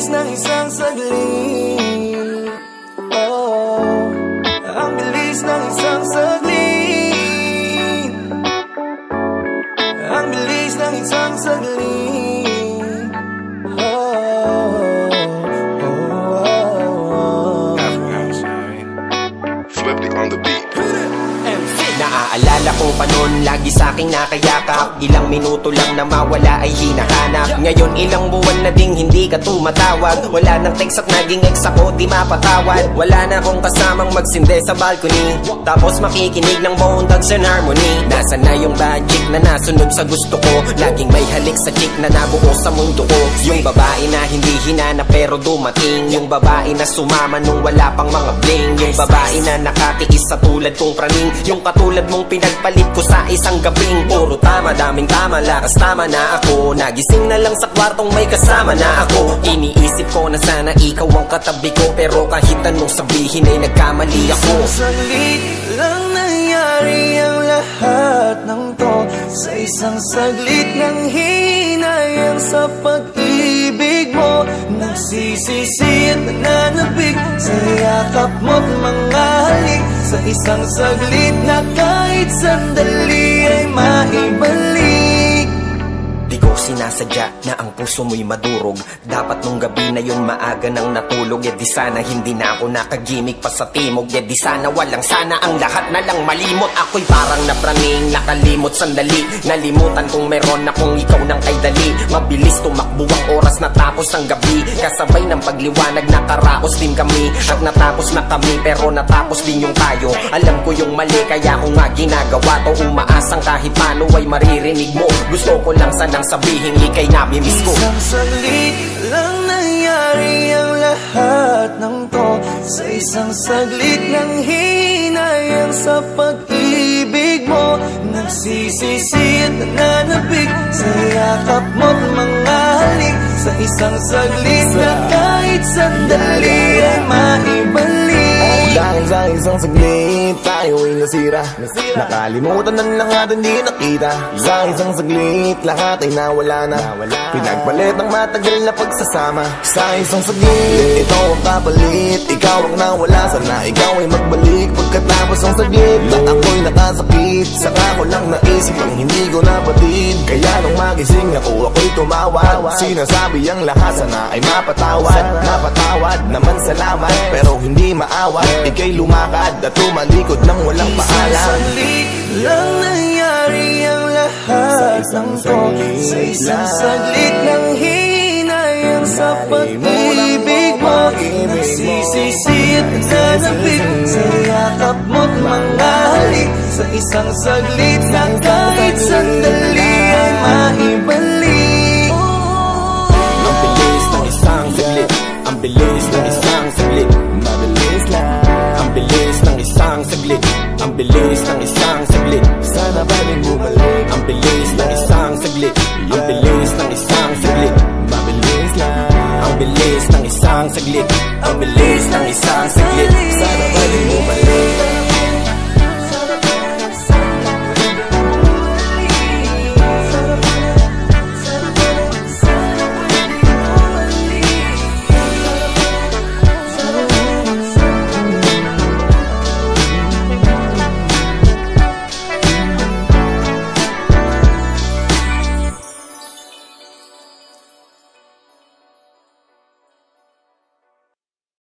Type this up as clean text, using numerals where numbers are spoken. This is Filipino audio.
ng isang saglit. Oh, ang bilis ng isang saglit. Ang bilis ng isang saglit. Oh, Flip on the beat. Naaalala ko pa noon, lagi sa'king nakayakap. Ilang minuto lang na mawala ay hinahanap. Ngayon ilang buwan na ding hindi ka tumatawag. Wala nang text at naging ex ako, di mapatawad. Wala na akong kasamang magsinde sa balcony, tapos makikinig ng Bone Thugs and Harmony. Nasaan na yung bad chick na nasunod sa gusto ko? Laging may halik sa chick na nabuo sa mundo ko. Yung babae na hindi hinanap pero dumating. Yung babae na sumama nung wala pang mga bling. Yung babae na nakatiis sa tulad kong praning. Yung katulad mong pinagpalit ko sa isang gabing. Puro tama, daming tama, lakas tama na ako. Nagising na lang sa kwartong may kasama na ako. Iniisip ko na sana ikaw ang katabi ko, pero kahit anong sabihin ay nagkamali ako. Isang saglit lang nangyari ang lahat ng to. Sa isang saglit ng hinayang sa pag-ibig mo. Nagsisisi at nananabig sa yakap mo't mga halik. Sa isang saglit na kahit sandali ay maibalik. Di ko sinasadya na ang puso mo'y madurog. Dapat nung gabi na yun maaga nang natulog. E di sana hindi na ako nakagimik pa sa timog. E di sana walang sana ang lahat na lang malimot. Ako'y parang napraning, nakalimot sandali. Nalimutan kung meron akong ikaw ng kay dali. Mabilis tumakbo ang oras, natapos ang gabi. Kasabay ng pagliwanag nakaraos din kami. At natapos na kami pero natapos din yung tayo. Alam ko yung mali kaya ko nga ginagawa to. Umaasang kahit paano ay maririnig mo. Gusto ko lang sanang sabihin ikay namimiss ko. Isang saglit lang nangyari ang lahat ng to. Sa isang saglit ng hinayang sa pag-ibig mo. Nagsisisi at nananabig sa yakap mo't mga halik. Sa isang saglit na kahit sandali ay maibalik. Dahil sa isang saglit, tayo ay nasira. Nakalimutan na lang at hindi nakita. Sa isang saglit, lahat ay nawala na. Pinagpalit ng matagal na pagsasama. Sa isang saglit, ito ang kapalit. Ikaw ang nawala, sana ikaw ay magbalik. Pagkatapos ng saglit, na ako'y nakasakit. Saka ko lang naisip ang hindi ko napatid. Kaya nung magising ako, ako'y tumawad. Sinasabi ang lahat, sana ay mapatawad. Napatawad naman salamat, pero hindi maawat. Ika'y lumakad at tumalikod nang walang paalam. Isang saglit lang nangyari ang lahat ng to. Sa isang saglit ng hinayang sa pag-ibig mo. Nagsisisi at nananabig sa yakap mo't mga halik. Sa isang saglit na kahit sandali ay maibalik. Ang bilis ng isang saglit. Ang bilis ng isang saglit. Mabilis lang. Ang bilis ng isang saglit. Ang bilis ng isang saglit. Sana baling bumalik. Ang bilis ng isang saglit. Ang bilis ng isang saglit. Mabilis lang. Ang bilis ng isang saglit. Ang bilis ng isang